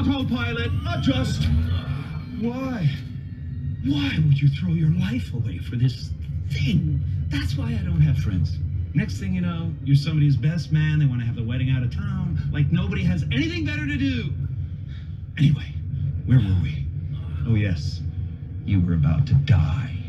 Autopilot, adjust. Why? Why would you throw your life away for this thing? That's why I don't have friends. Next thing you know, you're somebody's best man. They want to have the wedding out of town. Like nobody has anything better to do. Anyway, where were we? Oh, yes. You were about to die.